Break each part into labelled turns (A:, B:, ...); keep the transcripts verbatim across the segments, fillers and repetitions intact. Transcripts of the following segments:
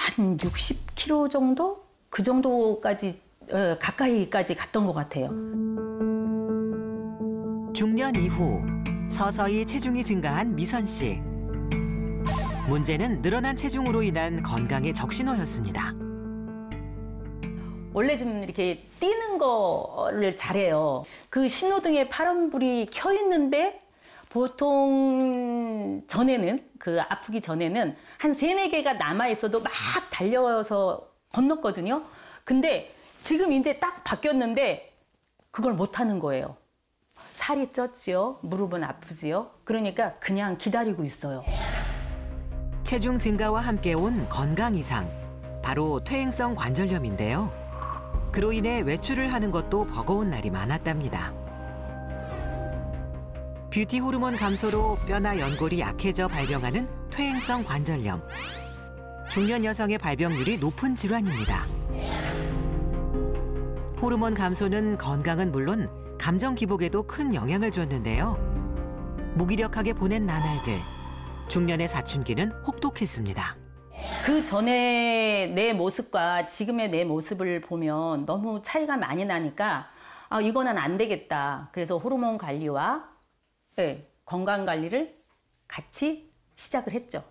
A: 한 육십 킬로그램 정도? 그 정도까지 어, 가까이까지 갔던 것 같아요.
B: 중년 이후 서서히 체중이 증가한 미선 씨. 문제는 늘어난 체중으로 인한 건강의 적신호였습니다.
A: 원래 좀 이렇게 뛰는 거를 잘해요. 그 신호등에 파란불이 켜 있는데 보통 전에는 그 아프기 전에는 한 세네 개가 남아 있어도 막 달려서 건넜거든요. 근데 지금 이제 딱 바뀌었는데 그걸 못 하는 거예요. 살이 쪘지요. 무릎은 아프지요. 그러니까 그냥 기다리고 있어요.
B: 체중 증가와 함께 온 건강 이상, 바로 퇴행성 관절염인데요. 그로 인해 외출을 하는 것도 버거운 날이 많았답니다. 뷰티 호르몬 감소로 뼈나 연골이 약해져 발병하는 퇴행성 관절염. 중년 여성의 발병률이 높은 질환입니다. 호르몬 감소는 건강은 물론 감정 기복에도 큰 영향을 줬는데요. 무기력하게 보낸 나날들, 중년의 사춘기는 혹독했습니다.
A: 그 전에 내 모습과 지금의 내 모습을 보면 너무 차이가 많이 나니까 아, 이거는 안 되겠다. 그래서 호르몬 관리와 네, 건강 관리를 같이 시작을 했죠.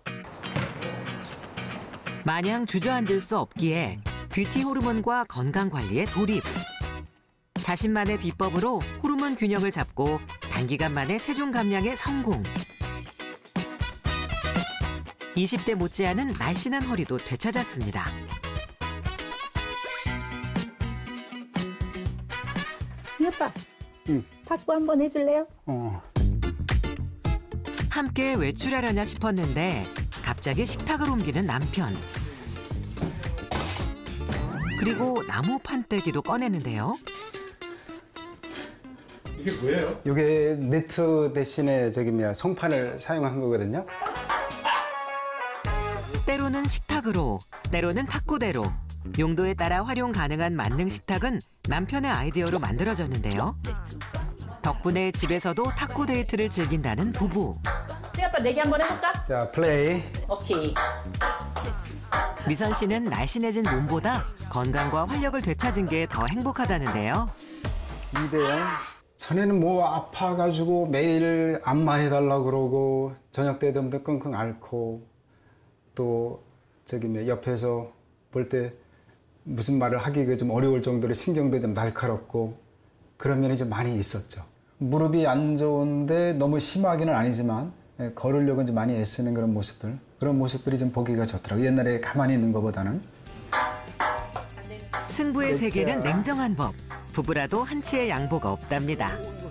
B: 마냥 주저앉을 수 없기에 뷰티 호르몬과 건강 관리에 돌입. 자신만의 비법으로 호르몬 균형을 잡고 단기간 만에 체중 감량에 성공. 이십 대 못지않은 날씬한 허리도 되찾았습니다.
A: 이 오빠,
C: 응.
A: 탁구 한번 해줄래요?
C: 어.
B: 함께 외출하려냐 싶었는데 갑자기 식탁을 옮기는 남편. 그리고 나무 판때기도 꺼내는데요.
C: 이게 뭐예요? 이게 네트 대신에 저기 뭐야 송판을 사용한 거거든요.
B: 때로는 식탁으로, 때로는 탁구대로. 용도에 따라 활용 가능한 만능 식탁은 남편의 아이디어로 만들어졌는데요. 덕분에 집에서도 탁구 데이트를 즐긴다는 부부.
A: 네, 아빠 내기 한번 해볼까?
C: 자, 플레이.
A: 오케이.
B: 미선 씨는 날씬해진 몸보다 건강과 활력을 되찾은 게 더 행복하다는데요.
C: 이 대 영. 전에는 뭐 아파가지고 매일 안마해달라고 그러고 저녁 때 되면 끙끙 앓고 또 저기 뭐 옆에서 볼 때 무슨 말을 하기가 좀 어려울 정도로 신경도 좀 날카롭고 그런 면이 좀 많이 있었죠. 무릎이 안 좋은데 너무 심하기는 아니지만 걸으려고 좀 많이 애쓰는 그런 모습들, 그런 모습들이 좀 보기가 좋더라고요. 옛날에 가만히 있는 것보다는.
B: 승부의
C: 그렇죠.
B: 세계는 냉정한 법. 부부라도 한치의 양보가 없답니다.